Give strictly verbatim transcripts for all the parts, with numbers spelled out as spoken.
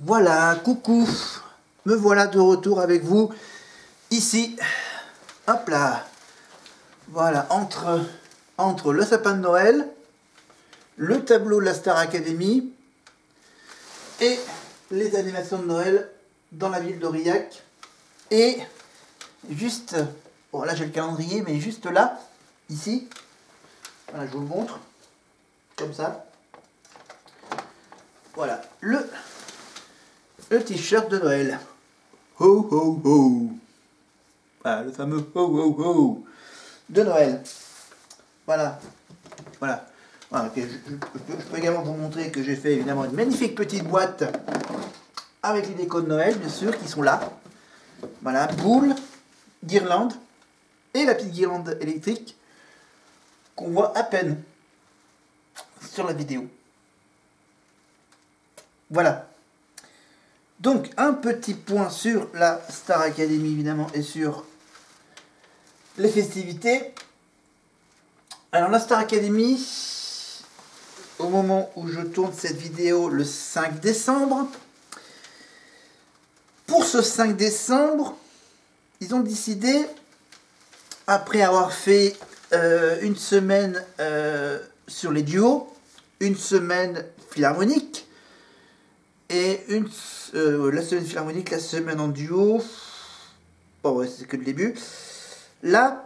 Voilà, coucou, me voilà de retour avec vous, ici, hop là, voilà, entre, entre le sapin de Noël, le tableau de la Star Academy et les animations de Noël dans la ville d'Aurillac. Et juste, bon là j'ai le calendrier, mais juste là, ici, voilà, je vous le montre, comme ça, voilà, le... le t-shirt de Noël. Ho ho ho. Voilà, le fameux ho ho ho de Noël. Voilà. Voilà. Voilà, okay. je, je, je, je peux également vous montrer que j'ai fait évidemment une magnifique petite boîte avec les décos de Noël, bien sûr, qui sont là. Voilà, boule, guirlande et la petite guirlande électrique qu'on voit à peine sur la vidéo. Voilà. Donc, un petit point sur la Star Academy, évidemment, et sur les festivités. Alors, la Star Academy, au moment où je tourne cette vidéo, le cinq décembre, pour ce cinq décembre, ils ont décidé, après avoir fait euh, une semaine euh, sur les duos, une semaine philharmonique, et une, euh, la semaine philharmonique, la semaine en duo, bon ouais, c'est que le début. Là,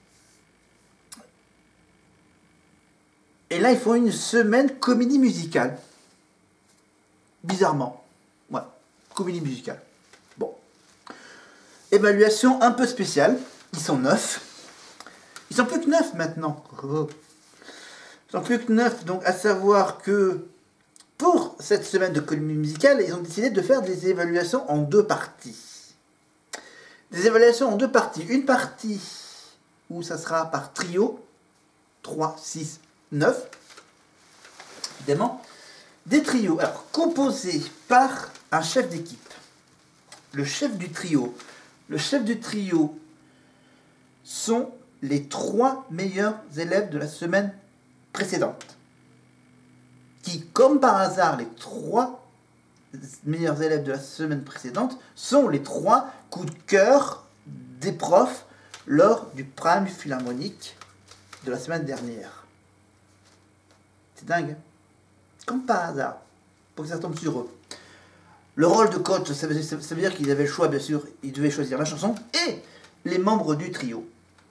et là ils font une semaine comédie musicale. Bizarrement, ouais, comédie musicale. Bon, évaluation un peu spéciale. Ils sont neuf. Ils sont plus que neuf maintenant. Ils sont plus que neuf, donc à savoir que pour cette semaine de comédie musicale, ils ont décidé de faire des évaluations en deux parties. Des évaluations en deux parties. Une partie où ça sera par trio, trois, six, neuf, évidemment. Des trios, alors composés par un chef d'équipe. Le chef du trio. Le chef du trio sont les trois meilleurs élèves de la semaine précédente. Qui, comme par hasard, les trois meilleurs élèves de la semaine précédente sont les trois coups de cœur des profs lors du prime philharmonique de la semaine dernière. C'est dingue, hein? Comme par hasard, pour que ça tombe sur eux. Le rôle de coach, ça veut, ça veut dire qu'ils avaient le choix, bien sûr, ils devaient choisir la chanson et les membres du trio.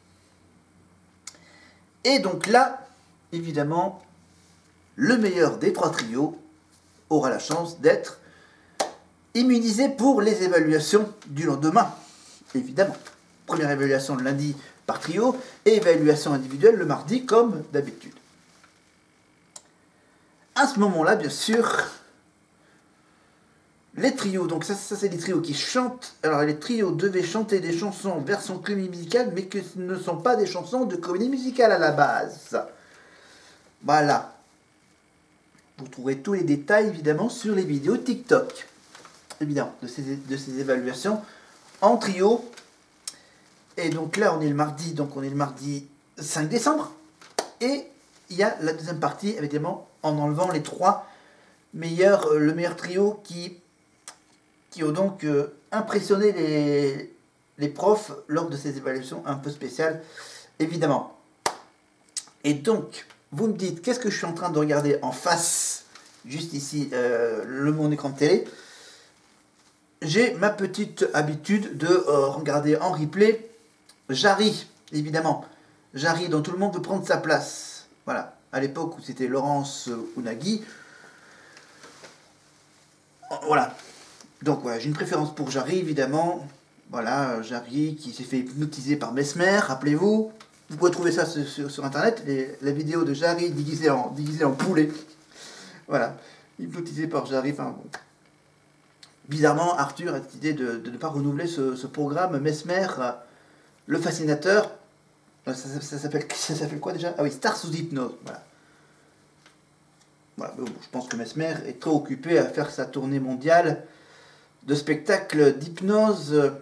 Et donc là, évidemment, le meilleur des trois trios aura la chance d'être immunisé pour les évaluations du lendemain, évidemment. Première évaluation le lundi par trio et évaluation individuelle le mardi comme d'habitude. À ce moment-là, bien sûr, les trios, donc ça, ça c'est les trios qui chantent. Alors les trios devaient chanter des chansons version comédie musicale, mais que ce ne sont pas des chansons de comédie musicale à la base. Voilà. Vous trouverez tous les détails, évidemment, sur les vidéos TikTok. Évidemment, de ces, de ces évaluations en trio. Et donc là, on est le mardi, donc on est le mardi cinq décembre. Et il y a la deuxième partie, évidemment, en enlevant les trois meilleurs, euh, le meilleur trio qui, qui ont donc euh, impressionné les, les profs lors de ces évaluations un peu spéciales, évidemment. Et donc, vous me dites, qu'est-ce que je suis en train de regarder en face, juste ici, euh, le mon écran de télé. J'ai ma petite habitude de euh, regarder en replay Jarry, évidemment. Jarry, dont tout le monde veut prendre sa place. Voilà, à l'époque où c'était Laurence ou Nagui. Voilà. Donc voilà, j'ai une préférence pour Jarry, évidemment. Voilà, Jarry qui s'est fait hypnotiser par Mesmer, rappelez-vous. Vous pouvez trouver ça sur, sur, sur internet, les, la vidéo de Jarry déguisé en, déguisé en poulet. Voilà, hypnotisé par Jarry. Enfin, bon. Bizarrement, Arthur a décidé de, de ne pas renouveler ce, ce programme Mesmer, euh, le fascinateur. Ça, ça, ça s'appelle quoi déjà? Ah oui, Star sous hypnose. Voilà. Voilà, bon, je pense que Mesmer est trop occupé à faire sa tournée mondiale de spectacles d'hypnose.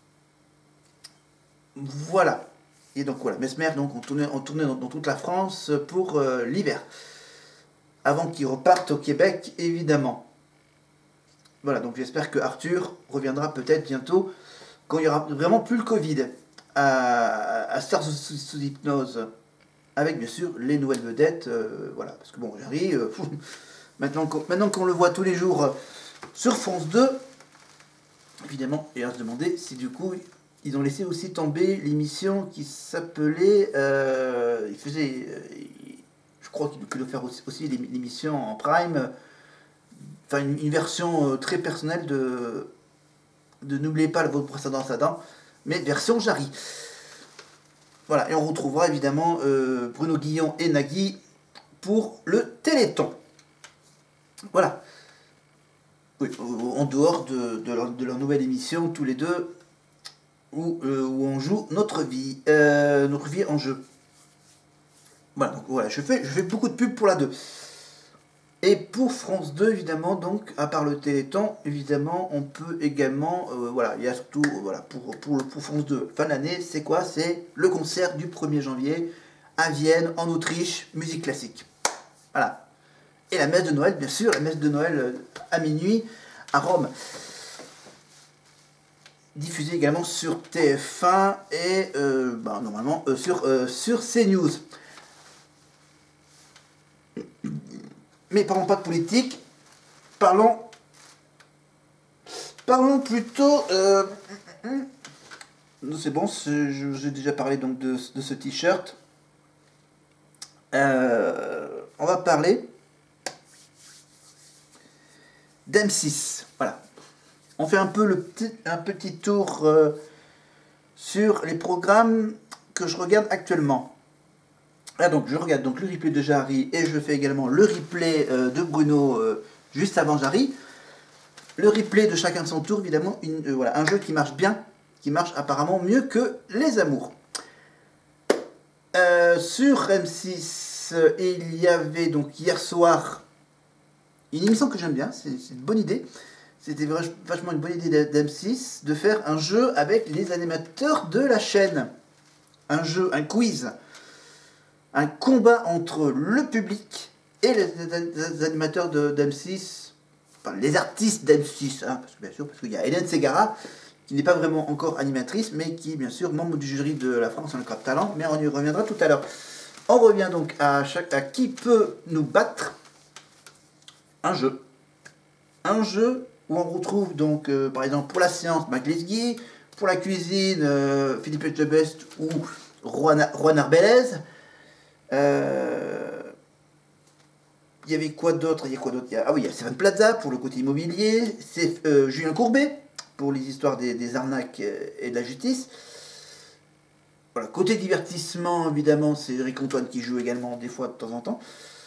Voilà. Et donc voilà, Mesmer, donc, on tournait, on tournait dans, dans toute la France pour euh, l'hiver. Avant qu'il reparte au Québec, évidemment. Voilà, donc j'espère que Arthur reviendra peut-être bientôt, quand il n'y aura vraiment plus le Covid, à, à Stars sous, sous hypnose, avec bien sûr les nouvelles vedettes, euh, voilà, parce que bon, Jarry, euh, maintenant qu'on maintenant qu'on le voit tous les jours euh, sur France deux, évidemment, et à se demander si du coup, ils ont laissé aussi tomber l'émission qui s'appelait, euh, il faisait, euh, je crois qu'il doit faire aussi, aussi l'émission en prime, euh, enfin une, une version euh, très personnelle de, de N'oubliez pas votre précédent Adam, mais version Jarry. Voilà, et on retrouvera évidemment euh, Bruno Guillon et Nagui pour le Téléthon. Voilà. Oui, en dehors de, de, leur, de leur nouvelle émission, tous les deux, où, euh, où on joue notre vie, euh, notre vie en jeu. Voilà, donc voilà, je fais, je fais beaucoup de pubs pour la deux. Et pour France deux, évidemment, donc, à part le Téléthon, évidemment, on peut également, euh, voilà, il y a surtout, euh, voilà, pour, pour, pour France deux, fin d'année, c'est quoi? C'est le concert du premier janvier à Vienne, en Autriche, musique classique. Voilà. Et la messe de Noël, bien sûr, la messe de Noël euh, à minuit, à Rome. Diffusée également sur T F un et, euh, bah, normalement, euh, sur, euh, sur CNews. Mais parlons pas de politique, parlons, parlons plutôt, euh, c'est bon, j'ai déjà parlé donc de, de ce t-shirt, euh, on va parler d'M six, voilà, on fait un peu le petit, un petit tour euh, sur les programmes que je regarde actuellement. Ah, donc je regarde donc le replay de Jarry et je fais également le replay euh, de Bruno euh, juste avant Jarry. Le replay de chacun de son tour, évidemment, une, euh, voilà, un jeu qui marche bien, qui marche apparemment mieux que Les Amours. Euh, sur M six, euh, il y avait donc hier soir une émission que j'aime bien, c'est une bonne idée. C'était vachement une bonne idée d'M six de faire un jeu avec les animateurs de la chaîne. Un jeu, un quiz. Un combat entre le public et les, les animateurs d'M six, enfin les artistes d'M six, hein, parce que bien sûr, parce qu'il y a Hélène Ségara, qui n'est pas vraiment encore animatrice, mais qui est bien sûr membre du jury de la France en Incroyable Talent, mais on y reviendra tout à l'heure. On revient donc à, chaque, à qui peut nous battre. Un jeu. Un jeu où on retrouve donc, euh, par exemple, pour la science, Mac Lesguy, pour la cuisine, euh, Philippe Etchebest ou Juan, Juan Arbelez. Euh, il y avait quoi d'autre? Il y a quoi d'autre? Ah oui, il y a Stéphane Plaza pour le côté immobilier, c'est euh, Julien Courbet pour les histoires des, des arnaques et de la justice. Voilà, côté divertissement, évidemment, c'est Eric Antoine qui joue également des fois de temps en temps.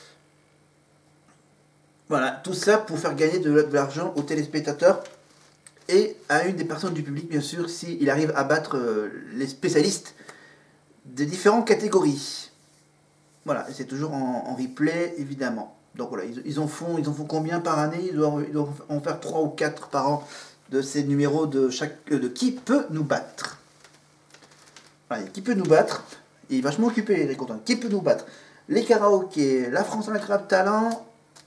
Voilà, tout ça pour faire gagner de, de l'argent aux téléspectateurs et à une des personnes du public, bien sûr, s'il arrive à battre euh, les spécialistes des différentes catégories. Voilà, et c'est toujours en, en replay, évidemment. Donc voilà, ils, ils, en font, ils en font combien par année? Ils doivent, ils doivent en faire trois ou quatre par an de ces numéros de, chaque, de qui peut nous battre. Voilà, qui peut nous battre? Il est vachement occupé, il est content. Qui peut nous battre? Les karaokés, la France en Incroyable Talent.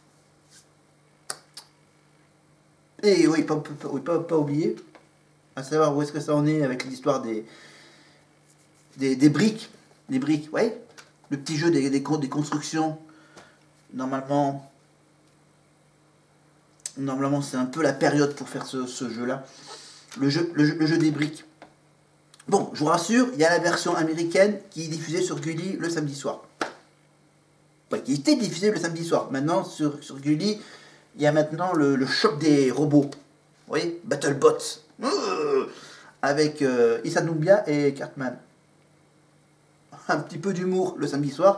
Et oui, pas, pas, pas, pas oublier, à savoir où est-ce que ça en est avec l'histoire des, des, des briques. Des briques, ouais. Le petit jeu des, des, des constructions, normalement, normalement c'est un peu la période pour faire ce, ce jeu-là. Le jeu, le, jeu, le jeu des briques. Bon, je vous rassure, il y a la version américaine qui est diffusée sur Gulli le samedi soir. Ouais, qui était diffusée le samedi soir. Maintenant, sur, sur Gulli, il y a maintenant le, le choc des robots. Vous voyez, BattleBots. Euh, avec euh, Issa Noumbia et Cartman. Un petit peu d'humour le samedi soir,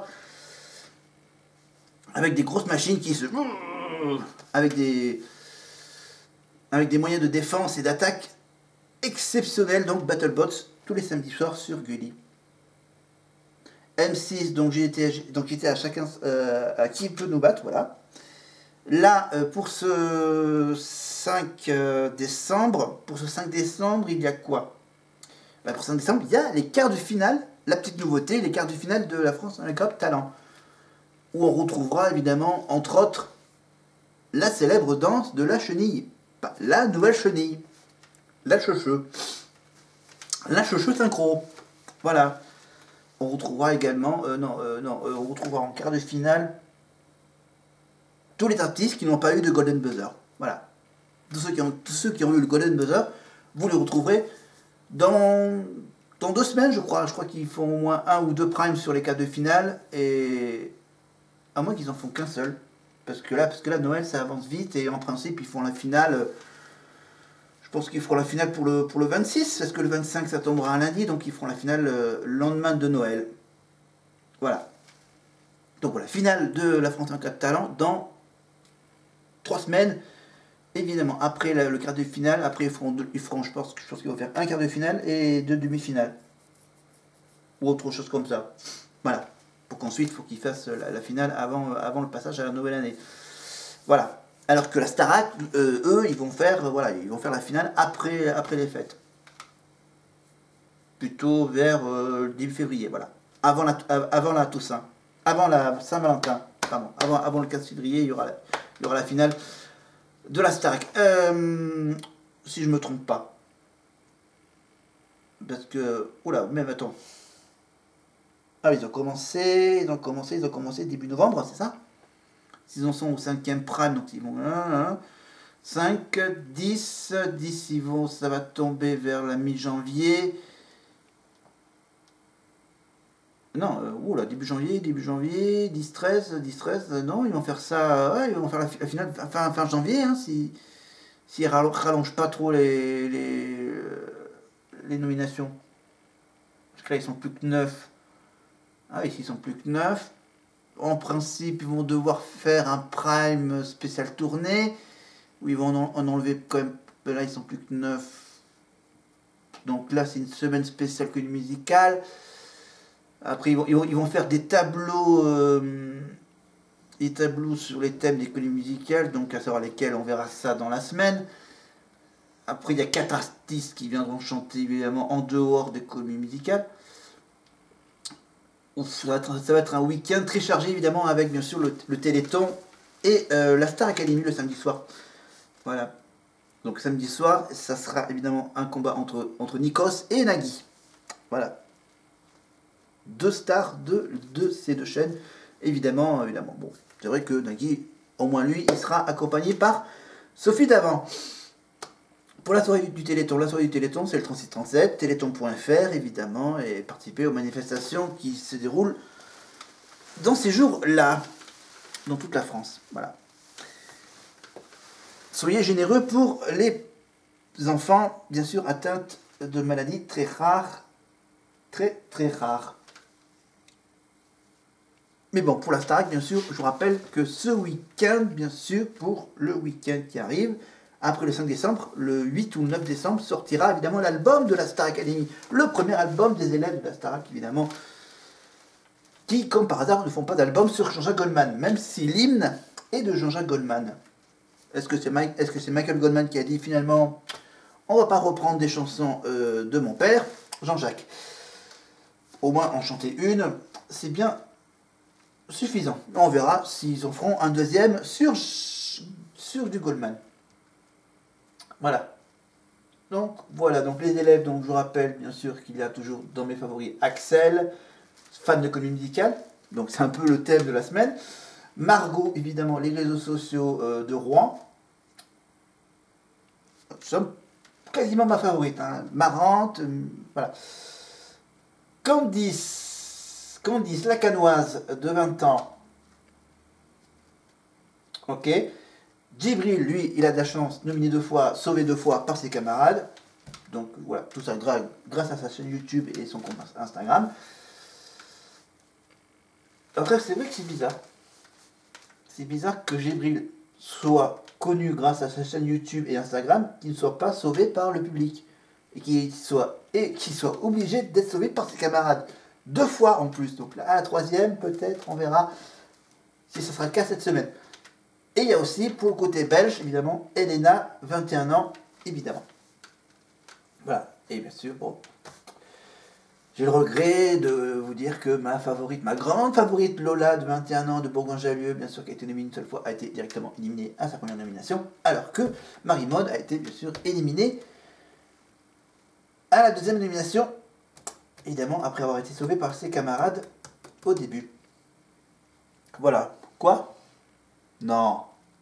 avec des grosses machines qui se... avec des avec des moyens de défense et d'attaque exceptionnels, donc BattleBots, tous les samedis soirs sur Gulli. M six, donc j'étais donc j'étais à chacun, euh, à qui peut nous battre, voilà. Là, euh, pour ce cinq décembre, pour ce cinq décembre, il y a quoi? Bah, pour cinq décembre, il y a les quarts de finale. La petite nouveauté, les quarts de finale de la France en Incroyable Talent, où on retrouvera évidemment, entre autres, la célèbre danse de la chenille, pas, la nouvelle chenille. La cheveux. La cheveux synchro. Voilà. On retrouvera également, euh, non, euh, non, euh, on retrouvera en quart de finale tous les artistes qui n'ont pas eu de Golden Buzzer. Voilà. Tous ceux qui ont, tous ceux qui ont eu le Golden Buzzer, vous les retrouverez dans, dans deux semaines, je crois. Je crois qu'ils font au moins un ou deux primes sur les quarts de finale. Et à moins qu'ils en font qu'un seul. Parce que là, parce que là, Noël, ça avance vite. Et en principe, ils font la finale. Je pense qu'ils feront la finale pour le, pour le vingt-six. Parce que le vingt-cinq, ça tombera un lundi. Donc, ils feront la finale le lendemain de Noël. Voilà. Donc, voilà. Finale de la France en quatre talents dans trois semaines. Évidemment, après le, le quart de finale, après ils feront, deux, ils feront je pense, je pense qu'ils vont faire un quart de finale et deux demi-finales. Ou autre chose comme ça. Voilà. Pour qu'ensuite, il faut qu'ils fassent la, la finale avant, avant le passage à la nouvelle année. Voilà. Alors que la Starac, euh, eux, ils vont faire, voilà, ils vont faire la finale après, après les fêtes. Plutôt vers euh, début février, voilà. Avant la, avant la Toussaint. Avant la Saint-Valentin. Pardon. Avant, avant le quinze février, il y aura la, il y aura la finale de la Starac. Euh, si je me trompe pas. Parce que... Oula, même attends. Ah, ils ont commencé, ils ont commencé, ils ont commencé début novembre, c'est ça? S'ils en sont au cinquième prime, donc ils vont... cinq, dix, dix, ils vont, ça va tomber vers la mi-janvier. Non, euh, oula, début janvier, début janvier, dix, treize, dix, treize, euh, non, ils vont faire ça, ouais, ils vont faire la, la finale fin, fin janvier, hein, si, si ils rallongent pas trop les, les, euh, les nominations. Parce que là, ils sont plus que neuf. Ah oui, s'ils sont plus que neuf, en principe, ils vont devoir faire un prime spécial tournée, où ils vont en, en enlever quand même, là, ils sont plus que neuf. Donc là, c'est une semaine spéciale que musicale. Après, ils vont, ils, vont, ils vont faire des tableaux, euh, des tableaux sur les thèmes des comédies musicales, donc à savoir lesquels on verra ça dans la semaine. Après, il y a quatre artistes qui viendront chanter évidemment en dehors des comédies musicales. Ça va être, ça va être un week-end très chargé évidemment avec bien sûr le, le Téléthon et euh, la Star Academy le samedi soir. Voilà. Donc samedi soir, ça sera évidemment un combat entre, entre Nikos et Nagui. Voilà. Deux stars de, de ces deux chaînes, évidemment, évidemment. Bon, c'est vrai que Nagui, au moins lui, il sera accompagné par Sophie Davant. Pour la soirée du Téléthon, la soirée du Téléthon, c'est le trente-six trente-sept, téléthon point F R, évidemment, et participer aux manifestations qui se déroulent dans ces jours-là, dans toute la France. Voilà. Soyez généreux pour les enfants, bien sûr, atteints de maladies très rares, très très rares. Mais bon, pour la Starac, bien sûr, je vous rappelle que ce week-end, bien sûr, pour le week-end qui arrive, après le cinq décembre, le huit ou neuf décembre, sortira évidemment l'album de la Star Academy. Le premier album des élèves de la Starac, évidemment, qui, comme par hasard, ne font pas d'album sur Jean-Jacques Goldman, même si l'hymne est de Jean-Jacques Goldman. Est-ce que c'est Mike, est-ce que c'est Michael Goldman qui a dit finalement, on va pas reprendre des chansons euh, de mon père, Jean-Jacques. Au moins en chanter une, c'est bien suffisant. On verra s'ils en feront un deuxième sur, sur du Goldman. Voilà. Donc, voilà. Donc, les élèves, donc, je vous rappelle, bien sûr, qu'il y a toujours dans mes favoris Axel, fan de comédie musicale. Donc, c'est un peu le thème de la semaine. Margot, évidemment, les réseaux sociaux euh, de Rouen. C'est quasiment ma favorite. Hein. Marrante. Euh, voilà. Candice. Candice, la canoise de vingt ans. Ok. Djibril, lui, il a de la chance, nominé deux fois, sauvé deux fois par ses camarades. Donc voilà, tout ça grâce, grâce à sa chaîne YouTube et son compte Instagram. Après, c'est vrai que c'est bizarre. C'est bizarre que Djibril soit connu grâce à sa chaîne YouTube et Instagram, qu'il ne soit pas sauvé par le public. Et qu'il soit, et qu'il soit obligé d'être sauvé par ses camarades. Deux fois en plus. Donc là, à la troisième, peut-être, on verra si ce sera le cas cette semaine. Et il y a aussi, pour le côté belge, évidemment, Elena, vingt et un ans, évidemment. Voilà. Et bien sûr, bon, j'ai le regret de vous dire que ma favorite, ma grande favorite Lola de vingt et un ans de Bourgoin-Jallieu, bien sûr qui a été nominée une seule fois, a été directement éliminée à sa première nomination, alors que Marie-Maude a été bien sûr éliminée à la deuxième nomination, évidemment après avoir été sauvée par ses camarades au début. Voilà. Quoi? Non.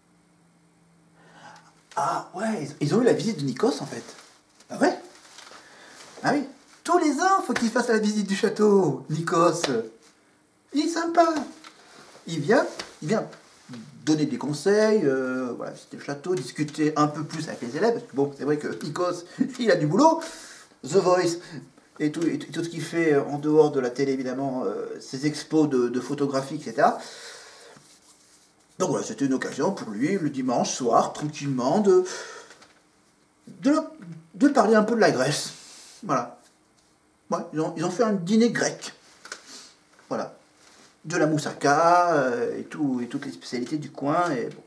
Ah ouais, ils ont eu la visite de Nikos en fait. Ah ouais? Ah oui. Tous les ans, faut qu'il fasse la visite du château, Nikos. Il est sympa. Il vient, il vient donner des conseils, euh, voilà, visiter le château, discuter un peu plus avec les élèves, parce que bon, c'est vrai que Nikos, il a du boulot. The Voice et tout, et tout ce qu'il fait en dehors de la télé, évidemment, euh, ses expos de, de photographie, et cetera. Donc voilà, c'était une occasion pour lui, le dimanche soir, tranquillement, de, de, de parler un peu de la Grèce. Voilà. Ouais, ils, ont, ils ont fait un dîner grec. Voilà. De la moussaka euh, et, tout, et toutes les spécialités du coin. Et bon.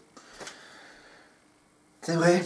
C'est vrai.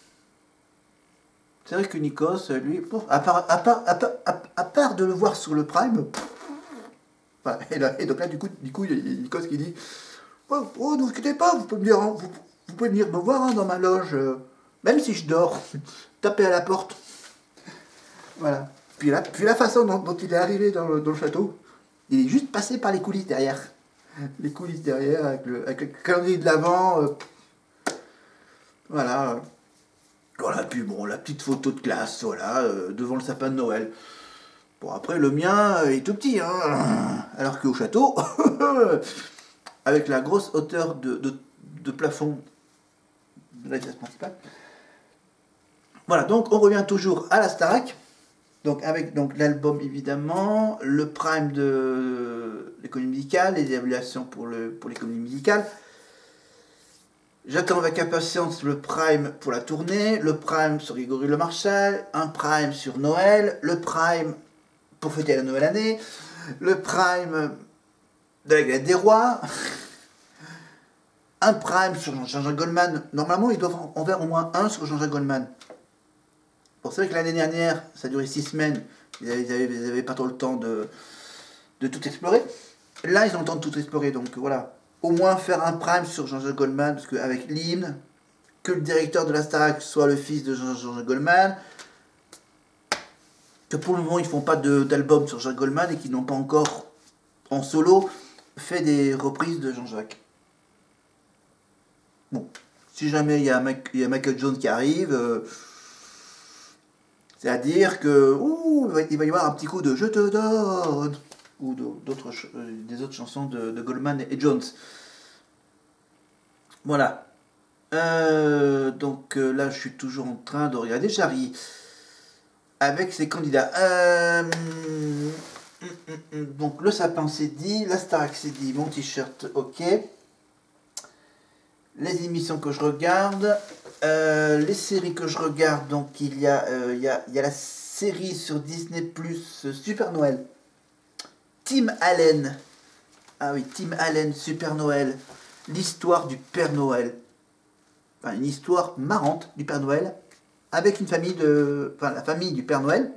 C'est vrai que Nikos, lui, à part, à part, à part, à part de le voir sur le Prime, voilà, et, là, et donc là, du coup, du coup il y a Nikos qui dit oh, oh ne vous inquiétez pas, vous pouvez venir, vous, vous pouvez venir me voir hein, dans ma loge, euh, même si je dors, tapez à la porte. Voilà. Puis la, puis la façon dont, dont il est arrivé dans le, dans le château, il est juste passé par les coulisses derrière. Les coulisses derrière, avec le, avec le calendrier de l'avant. Euh, voilà. Voilà, puis bon, la petite photo de classe, voilà, euh, devant le sapin de Noël. Bon, après, le mien euh, est tout petit, hein. Alors qu'au château, avec la grosse hauteur de, de, de plafond de la pièce principale. Voilà, donc on revient toujours à la Starac. Donc avec donc l'album évidemment, le prime de l'économie musicale, les évaluations pour, le, pour l'économie musicale. J'attends avec impatience le prime pour la tournée, le prime sur Grégory Le Marchal, un prime sur Noël, le prime pour fêter la nouvelle année, le prime de la galette des rois, un prime sur Jean-Jacques Goldman. Normalement, ils doivent en faire au moins un sur Jean-Jacques Goldman. Bon, c'est vrai que l'année dernière, ça a duré six semaines, ils n'avaient pas trop le temps de, de tout explorer. Là, ils ont le temps de tout explorer, donc voilà. Au moins faire un prime sur Jean-Jacques Goldman, parce qu'avec l'hymne, que le directeur de la Starac soit le fils de Jean-Jacques Goldman, que pour le moment ils ne font pas d'album sur Jacques Goldman et qu'ils n'ont pas encore, en solo, fait des reprises de Jean-Jacques. Bon, si jamais il y, y a Michael Jones qui arrive, euh, c'est-à-dire que, ouh, il va y avoir un petit coup de « Je te donne » ou d'autres, des autres chansons de, de Goldman et Jones. Voilà. Euh, donc euh, là, je suis toujours en train de regarder Jarry avec ses candidats. Euh, hum, hum, hum, donc le sapin c'est dit, la Starac c'est dit, mon t-shirt ok. Les émissions que je regarde, euh, les séries que je regarde, donc il y a, euh, il y a, il y a la série sur Disney plus, Super Noël. Tim Allen. Ah oui, Tim Allen, Super Noël. L'histoire du Père Noël. Enfin, une histoire marrante du Père Noël avec une famille de... Enfin, la famille du Père Noël.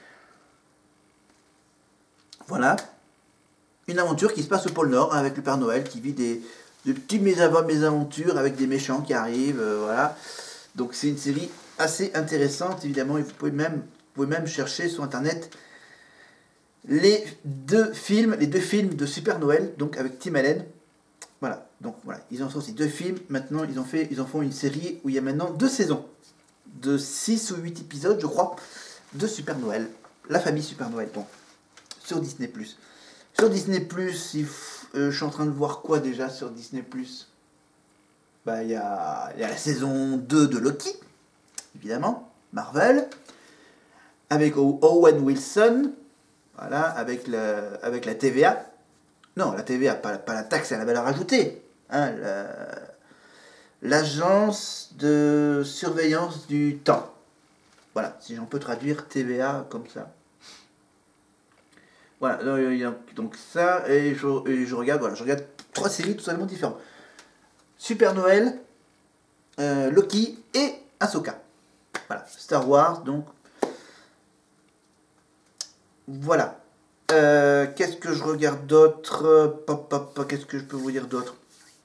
Voilà. Une aventure qui se passe au pôle Nord avec le Père Noël qui vit des, de petites mésaventures avec des méchants qui arrivent. Euh, voilà. Donc c'est une série assez intéressante, évidemment. Et vous pouvez même, vous pouvez même chercher sur Internet les deux films, les deux films de Super Noël, donc avec Tim Allen. Voilà, donc voilà, ils ont sorti deux films, maintenant ils, ont fait, ils en font une série où il y a maintenant deux saisons, de six ou huit épisodes je crois, de Super Noël, la famille Super Noël, donc, sur Disney plus. Sur Disney plus, euh, je suis en train de voir quoi déjà sur Disney plus? Bah il y a, y a la saison deux de Loki, évidemment, Marvel, avec Owen Wilson, voilà, avec, le, avec la T V A. Non, la T V A, pas, pas la taxe à la valeur ajoutée. Hein, l'agence de surveillance du temps. Voilà, si j'en peux traduire T V A comme ça. Voilà, donc ça, et je, et je regarde, voilà, je regarde trois séries totalement différentes. Super Noël, euh, Loki et Ahsoka. Voilà, Star Wars, donc. Voilà. Euh, qu'est-ce que je regarde d'autre? Pop, pop, pop, qu'est-ce que je peux vous dire d'autre?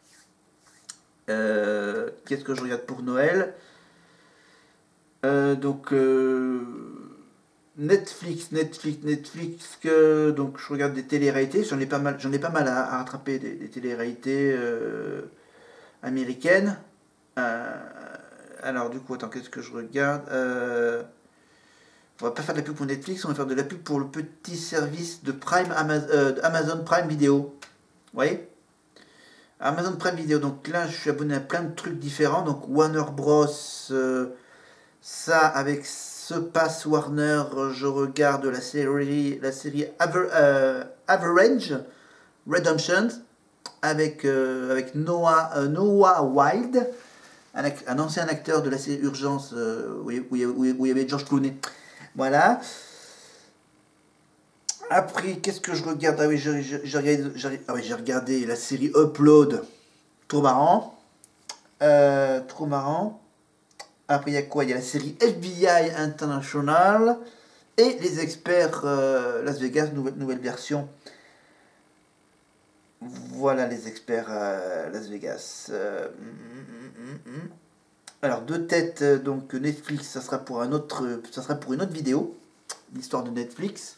euh, Qu'est-ce que je regarde pour Noël? euh, Donc, euh, Netflix, Netflix, Netflix, que, donc je regarde des télé-réalités. J'en ai pas mal, j'en ai pas mal à, à rattraper des, des télé-réalités euh, américaines. Euh, alors, du coup, attends, qu'est-ce que je regarde? euh, On va pas faire de la pub pour Netflix, on va faire de la pub pour le petit service de Prime Amazon, euh, Amazon Prime Video. Vous voyez? Amazon Prime Video. Donc là, je suis abonné à plein de trucs différents. Donc Warner Bros. Euh, ça, avec ce pass Warner, je regarde la série, la série Aver, euh, Average Redemption avec, euh, avec Noah, euh, Noah Wilde, un, un ancien acteur de la série Urgence euh, où, où, où, où il y avait George Clooney. Voilà. Après, qu'est-ce que je regarde? Ah oui, j'ai regardé, ah oui, regardé la série Upload. Trop marrant. Euh, trop marrant. Après, il y a quoi? Il y a la série F B I International. Et les experts euh, Las Vegas, nouvelle, nouvelle version. Voilà les experts euh, Las Vegas. Euh, mm, mm, mm. Alors, deux têtes, donc Netflix, ça sera pour un autre, ça sera pour une autre vidéo. L'histoire de Netflix.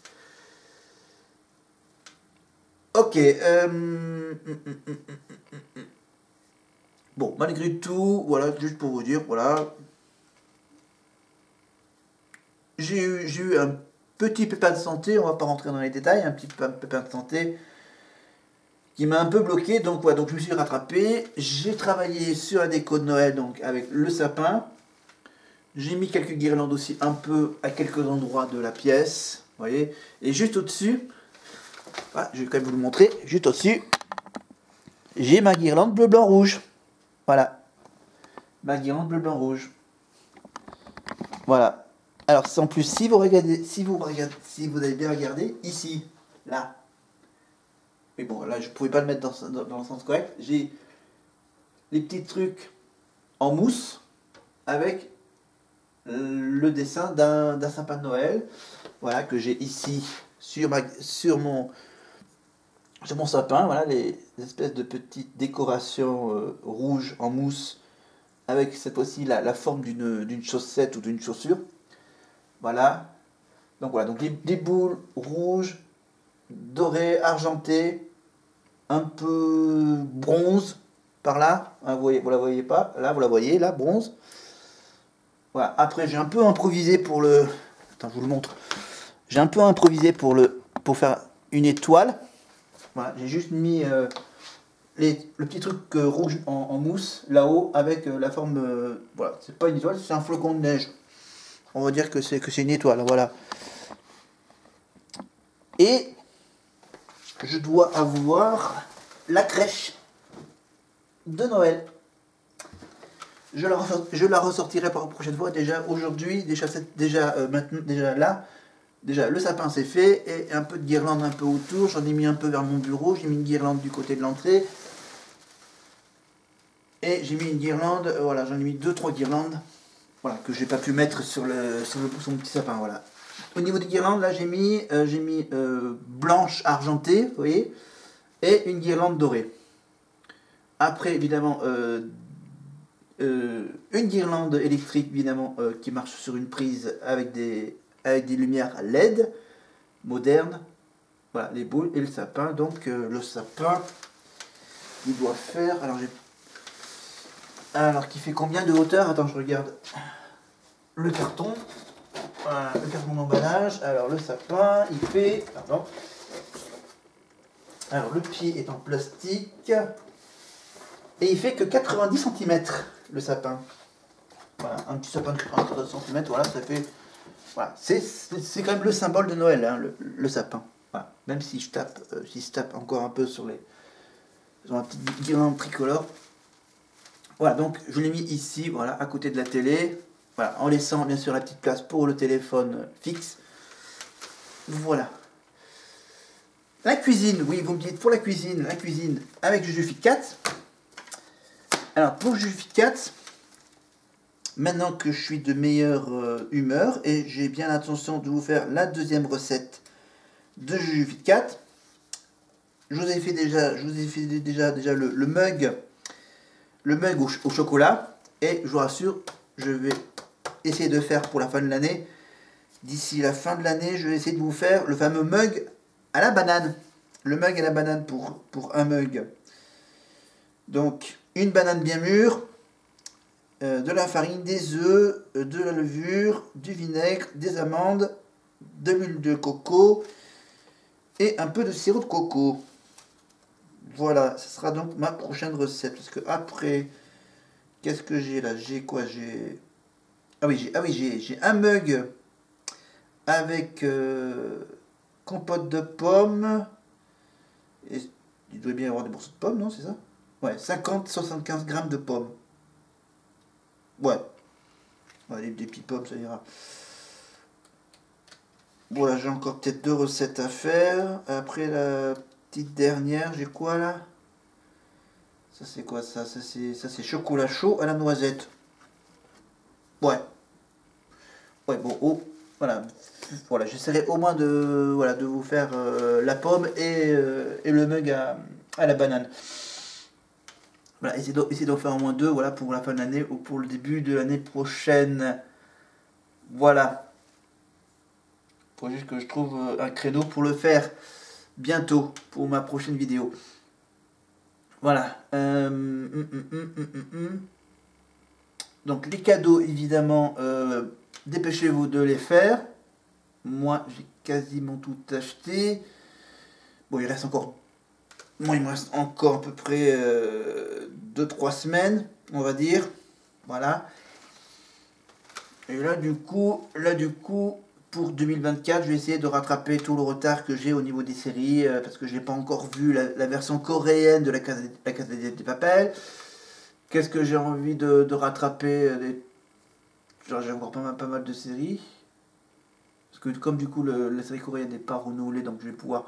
Ok. Euh... Bon, malgré tout, voilà, juste pour vous dire, voilà. J'ai eu, j'ai eu un petit pépin de santé, on va pas rentrer dans les détails, un petit pépin de santé qui m'a un peu bloqué, donc voilà, donc je me suis rattrapé. J'ai travaillé sur la déco de Noël, donc avec le sapin. J'ai mis quelques guirlandes aussi un peu à quelques endroits de la pièce, vous voyez. Et juste au-dessus, ah, je vais quand même vous le montrer, juste au-dessus, j'ai ma guirlande bleu, blanc, rouge. Voilà. Ma guirlande bleu, blanc, rouge. Voilà. Alors, en plus, si vous regardez, si vous regardez, si vous avez bien regardé, ici, là. Mais bon, là, je ne pouvais pas le mettre dans, dans, dans le sens correct. J'ai les petits trucs en mousse avec le dessin d'un d'un sapin de Noël. Voilà, que j'ai ici sur, ma, sur, mon, sur mon sapin. Voilà, les, les espèces de petites décorations euh, rouges en mousse avec cette fois-ci la, la forme d'une d'une chaussette ou d'une chaussure. Voilà. Donc voilà, donc des, des boules rouges, dorées, argentées, un peu bronze par là. Hein, vous voyez, vous la voyez pas. Là, vous la voyez, là, bronze. Voilà. Après, j'ai un peu improvisé pour le. Attends, je vous le montre. J'ai un peu improvisé pour le pour faire une étoile. Voilà, j'ai juste mis euh, les, le petit truc euh, rouge en, en mousse là-haut avec euh, la forme. Euh, voilà, c'est pas une étoile, c'est un flocon de neige. On va dire que c'est que c'est une étoile, voilà. Et je dois avoir la crèche de Noël. Je la, je la ressortirai pour la prochaine fois. Déjà aujourd'hui, déjà, déjà, euh, maintenant, déjà là, déjà le sapin c'est fait et un peu de guirlande un peu autour. J'en ai mis un peu vers mon bureau. J'ai mis une guirlande du côté de l'entrée et j'ai mis une guirlande. Euh, voilà, j'en ai mis deux trois guirlandes. Voilà, que j'ai pas pu mettre sur le sur le sur mon petit sapin. Voilà. Au niveau des guirlandes, là j'ai mis euh, j'ai mis euh, blanche argentée, vous voyez, et une guirlande dorée. Après évidemment euh, euh, une guirlande électrique évidemment euh, qui marche sur une prise avec des avec des lumières L E D modernes. Voilà, les boules et le sapin. Donc euh, le sapin il doit faire alors j'ai alors qui fait combien de hauteur? Attends, je regarde le carton. Voilà, le carton d'emballage. Alors le sapin, il fait. Pardon. Alors le pied est en plastique. Et il fait que quatre-vingt-dix centimètres le sapin. Voilà, un petit sapin de quatre-vingt-dix centimètres, voilà, ça fait. Voilà, c'est quand même le symbole de Noël, hein, le, le sapin. Voilà. Même si je tape, euh, si je tape encore un peu sur les. Sur la petite guirlande tricolore. Voilà, donc je l'ai mis ici, voilà, à côté de la télé. Voilà, en laissant bien sûr la petite place pour le téléphone fixe. Voilà. La cuisine, oui, vous me dites pour la cuisine, la cuisine avec Jujufit quatre. Alors pour Jujufit quatre, maintenant que je suis de meilleure euh, humeur et j'ai bien l'intention de vous faire la deuxième recette de Jujufitcat. Je vous ai fait déjà, je vous ai fait déjà, déjà le, le mug, le mug au, au chocolat. Et je vous rassure, je vais essayer de faire pour la fin de l'année. D'ici la fin de l'année, je vais essayer de vous faire le fameux mug à la banane. Le mug à la banane pour, pour un mug. Donc, une banane bien mûre, euh, de la farine, des œufs, euh, de la levure, du vinaigre, des amandes, de l'huile de coco et un peu de sirop de coco. Voilà, ce sera donc ma prochaine recette. Parce que après, qu'est-ce que j'ai là? J'ai quoi? J'ai... Ah oui, j'ai ah oui, j'ai, j'ai un mug avec euh, compote de pommes. Et il doit bien y avoir des morceaux de pommes, non? C'est ça? Ouais, cinquante à soixante-quinze grammes de pommes. Ouais. Ouais, des, des petites pommes, ça ira. Voilà, j'ai encore peut-être deux recettes à faire. Après la petite dernière, j'ai quoi là? Ça c'est quoi ça? Ça c'est ça c'est chocolat chaud à la noisette. Ouais. Ouais, bon, oh, voilà. Voilà, j'essaierai au moins de, voilà, de vous faire euh, la pomme et, euh, et le mug à, à la banane. Voilà, essayez d'en, essayez d'en faire au moins deux, voilà, pour la fin de l'année ou pour le début de l'année prochaine. Voilà. Faut juste que je trouve euh, un créneau pour le faire bientôt, pour ma prochaine vidéo. Voilà. Euh, hum, hum, hum, hum, hum, hum. Donc les cadeaux, évidemment, euh, dépêchez-vous de les faire. Moi, j'ai quasiment tout acheté. Bon, il reste encore... Moi, il me reste encore à peu près euh, deux trois semaines, on va dire. Voilà. Et là, du coup, là, du coup, pour deux mille vingt-quatre, je vais essayer de rattraper tout le retard que j'ai au niveau des séries, euh, parce que je n'ai pas encore vu la, la version coréenne de la Casa, la Casa des Papel. Qu'est-ce que j'ai envie de, de rattraper euh, des... Genre, j'ai encore pas mal, pas mal de séries. Parce que comme du coup, le, la série coréenne n'est pas renouvelée, donc je vais pouvoir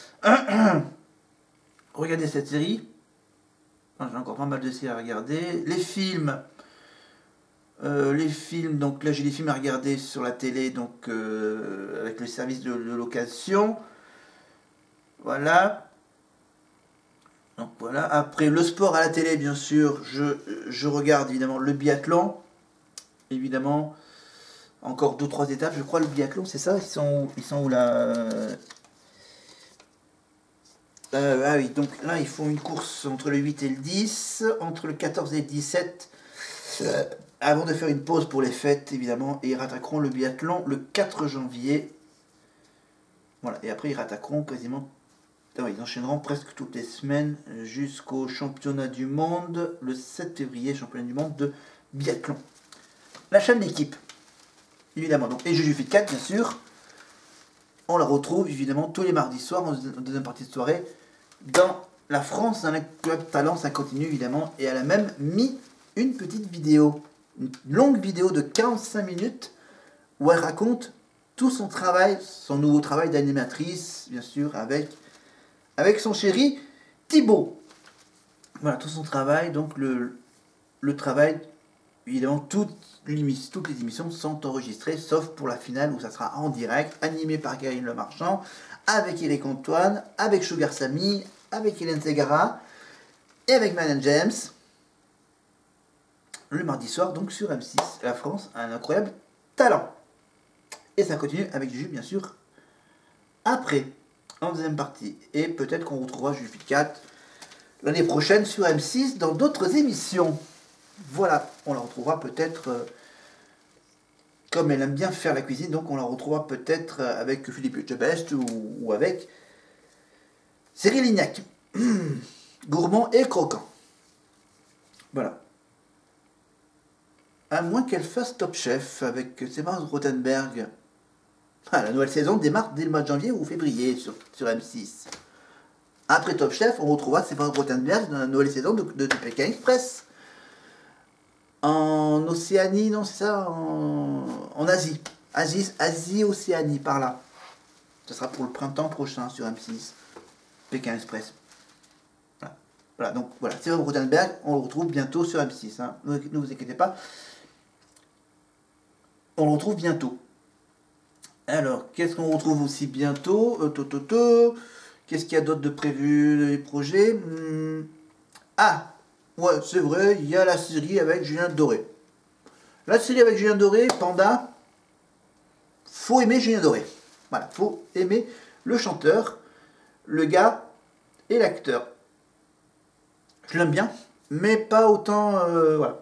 regarder cette série. Enfin, j'ai encore pas mal de séries à regarder. Les films... Euh, les films, donc là j'ai des films à regarder sur la télé, donc euh, avec le service de, de location. Voilà. Donc voilà. Après le sport à la télé, bien sûr, je, je regarde évidemment le biathlon. Évidemment. Encore deux trois étapes, je crois, le biathlon, c'est ça? Ils sont où, ils sont où là? euh... Euh, Ah oui, donc là ils font une course entre le huit et le dix, entre le quatorze et le dix-sept. Euh, avant de faire une pause pour les fêtes, évidemment, et ils rattaqueront le biathlon le quatre janvier. Voilà, et après ils rattaqueront quasiment... Non, ils enchaîneront presque toutes les semaines jusqu'au championnat du monde, le sept février, championnat du monde de biathlon. La chaîne d'équipe, évidemment, donc, et Jujufitcat, bien sûr. On la retrouve, évidemment, tous les mardis soirs, en deuxième partie de soirée, dans la France, dans le Club Talent, ça continue, évidemment, et elle a même mis une petite vidéo, une longue vidéo de quarante-cinq minutes où elle raconte tout son travail, son nouveau travail d'animatrice, bien sûr, avec, avec son chéri Thibaut. Voilà, tout son travail, donc le, le travail, évidemment, toutes les, toutes les émissions sont enregistrées, sauf pour la finale où ça sera en direct, animé par Karine Le Marchand, avec Eric Antoine, avec Sugar Sammy, avec Hélène Segara, et avec Manon James. Le mardi soir, donc sur M six, la France a un incroyable talent. Et ça continue avec Juju, bien sûr, après, en deuxième partie. Et peut-être qu'on retrouvera Jujufitcat l'année prochaine sur M six dans d'autres émissions. Voilà, on la retrouvera peut-être, euh, comme elle aime bien faire la cuisine, donc on la retrouvera peut-être avec Philippe Etchebest ou, ou avec Cyril Lignac. Mmh, gourmand et croquant. Voilà. À moins qu'elle fasse Top Chef avec Sébastien Rothenberg. Ah, la nouvelle saison démarre dès le mois de janvier ou février sur, sur M six. Après Top Chef, on retrouvera Sébastien Rothenberg dans la nouvelle saison de, de, de Pékin Express. En Océanie, non, c'est ça, en, en Asie. Asie. Asie, Océanie, par là. Ce sera pour le printemps prochain sur M six. Pékin Express. Voilà, voilà donc voilà, Sébastien Rothenberg, on le retrouve bientôt sur M six. Hein. Ne, ne vous inquiétez pas. On le retrouve bientôt. Alors, qu'est-ce qu'on retrouve aussi bientôt euh, to, to, to. Qu'est-ce qu'il y a d'autre de prévu, les projets hmm. Ah, ouais, c'est vrai, il y a la série avec Julien Doré. La série avec Julien Doré, Panda, faut aimer Julien Doré. Voilà, faut aimer le chanteur, le gars et l'acteur. Je l'aime bien, mais pas autant... Euh, voilà.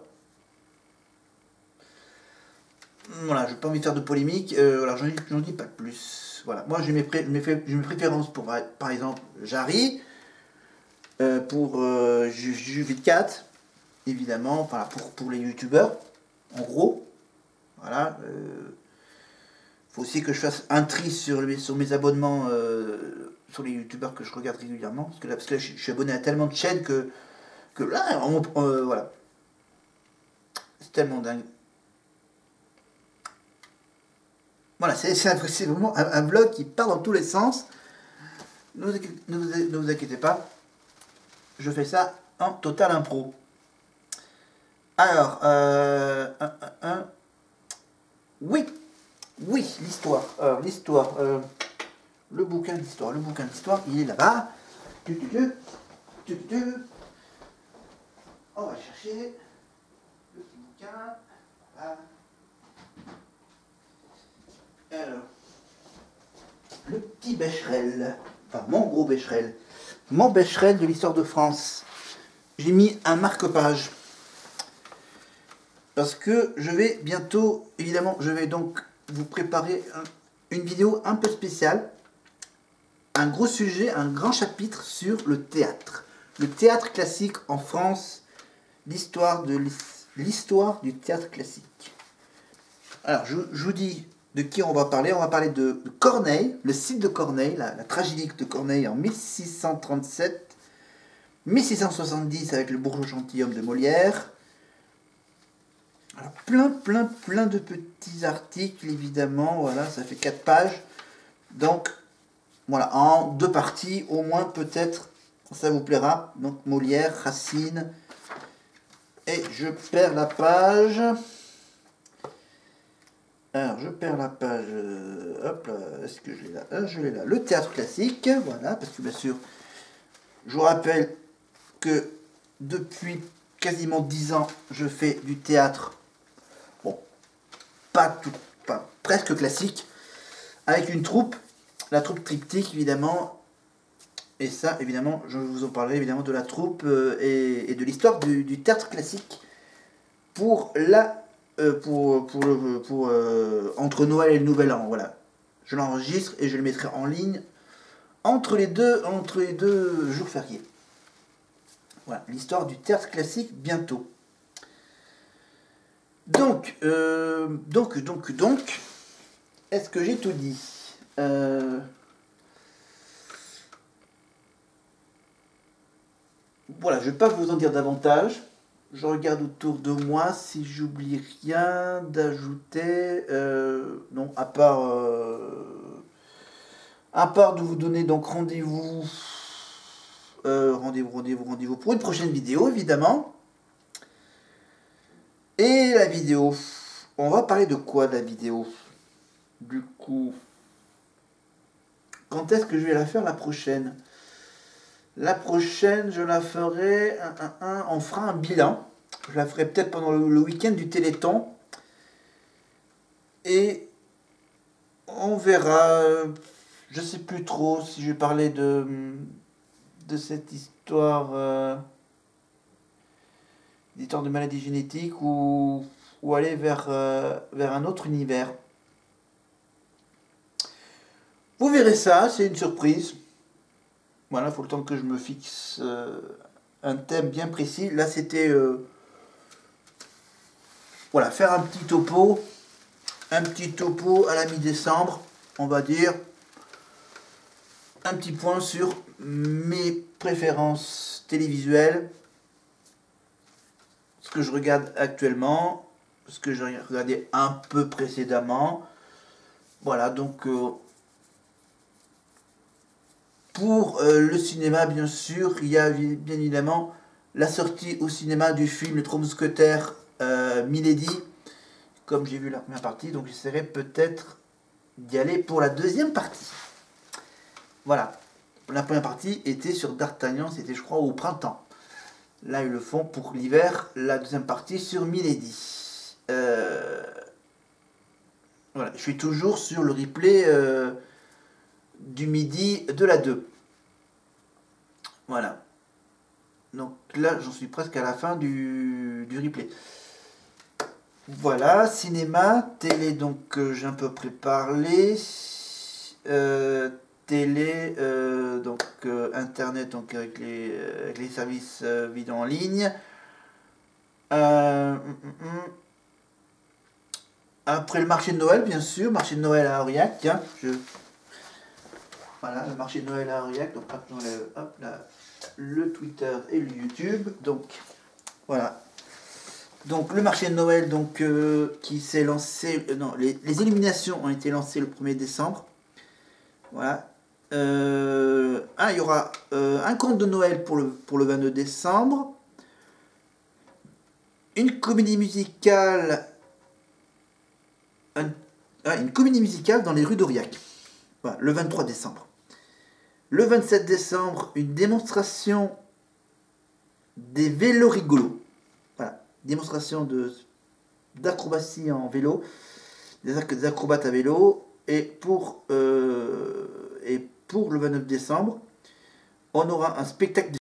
Voilà, j'ai pas envie de faire de polémique, euh, voilà, j'en dis, j'en dis pas plus. Voilà, moi j'ai mes, pré mes, mes préférences pour, par exemple, Jarry, euh, pour euh, Juvidcat, évidemment, enfin, pour, pour les youtubeurs, en gros. Voilà. Euh, faut aussi que je fasse un tri sur, les, sur mes abonnements, euh, sur les youtubeurs que je regarde régulièrement, parce que là, parce que là je, je suis abonné à tellement de chaînes que, que là, on, euh, voilà. C'est tellement dingue. Voilà, c'est vraiment un, un vlog qui part dans tous les sens. Ne vous, ne vous, ne vous inquiétez pas. Je fais ça en total impro. Alors, euh, un, un, un. Oui, oui, l'histoire. Alors, l'histoire. Euh, le bouquin d'histoire. Le bouquin d'histoire, il est là-bas. On va chercher le petit bouquin. Voilà. Alors, le petit Becherel, enfin mon gros Becherel, mon Becherel de l'histoire de France. J'ai mis un marque-page parce que je vais bientôt, évidemment, je vais donc vous préparer un, une vidéo un peu spéciale, un gros sujet, un grand chapitre sur le théâtre, le théâtre classique en France, l'histoire de l'histoire du théâtre classique. Alors, je, je vous dis de qui on va parler. On va parler de, de Corneille, le Cid de Corneille, la, la tragédie de Corneille en mille six cent trente-sept, mille six cent soixante-dix avec le bourgeois gentilhomme de Molière. Alors, plein, plein, plein de petits articles, évidemment. Voilà, ça fait quatre pages. Donc, voilà, en deux parties, au moins, peut-être, ça vous plaira. Donc, Molière, Racine. Et je perds la page. Alors, je perds la page, euh, hop là, est-ce que je l'ai là? Ah, je l'ai là. Le théâtre classique, voilà, parce que bien sûr, je vous rappelle que depuis quasiment dix ans, je fais du théâtre, bon, pas tout, pas presque classique, avec une troupe, la troupe Triptyque, évidemment, et ça, évidemment, je vous en parlerai évidemment de la troupe euh, et, et de l'histoire du, du théâtre classique pour la Euh, pour, pour, le, pour euh, entre Noël et le Nouvel An, voilà. Je l'enregistre et je le mettrai en ligne entre les deux, entre les deux jours fériés. Voilà, l'histoire du théâtre classique bientôt. Donc, euh, donc, donc, donc, est-ce que j'ai tout dit? euh, Voilà, je ne vais pas vous en dire davantage. Je regarde autour de moi si j'oublie rien d'ajouter. Euh, non, à part, euh, à part de vous donner donc rendez-vous, euh, rendez-vous, rendez-vous, rendez-vous pour une prochaine vidéo, évidemment. Et la vidéo, on va parler de quoi, de la vidéo? Du coup, quand est-ce que je vais la faire la prochaine? La prochaine, je la ferai, un, un, un, on fera un bilan. Je la ferai peut-être pendant le, le week-end du Téléthon. Et on verra. Je sais plus trop si je vais parler de, de cette histoire, euh, d'histoire de maladie génétique ou, ou aller vers, euh, vers un autre univers. Vous verrez ça, c'est une surprise. Voilà, il faut le temps que je me fixe euh, un thème bien précis. Là, c'était... Euh, voilà, faire un petit topo. Un petit topo à la mi-décembre, on va dire. Un petit point sur mes préférences télévisuelles. Ce que je regarde actuellement. Ce que j'ai regardé un peu précédemment. Voilà, donc... Euh, Pour euh, le cinéma, bien sûr, il y a bien évidemment la sortie au cinéma du film Les Trois Mousquetaires, euh, Milady, comme j'ai vu la première partie, donc j'essaierai peut-être d'y aller pour la deuxième partie. Voilà. La première partie était sur D'Artagnan, c'était je crois au printemps. Là ils le font pour l'hiver, la deuxième partie sur Milady. Euh... Voilà, je suis toujours sur le replay euh, du midi de la deux. Voilà. Donc là j'en suis presque à la fin du, du replay. Voilà, cinéma, télé, donc euh, j'ai un peu préparé. Euh, télé, euh, donc euh, internet, donc avec les, euh, avec les services euh, vidéo en ligne. Euh, hum, hum, hum. Après le marché de Noël, bien sûr, marché de Noël à Aurillac. Hein, je... Voilà, le marché de Noël à Aurillac. Donc hop, j'enlève hop, là, le Twitter et le YouTube. Donc voilà. Donc le marché de Noël donc, euh, qui s'est lancé... Euh, non, les, les illuminations ont été lancées le premier décembre. Voilà. Euh, ah, il y aura euh, un conte de Noël pour le, pour le vingt-deux décembre. Une comédie musicale... Un, ah, une comédie musicale dans les rues d'Aurillac. Voilà, le vingt-trois décembre. Le vingt-sept décembre, une démonstration des vélos rigolos. Voilà, démonstration de d'acrobatie en vélo, des, ac des acrobates à vélo. Et pour, euh, et pour le vingt-neuf décembre, on aura un spectacle de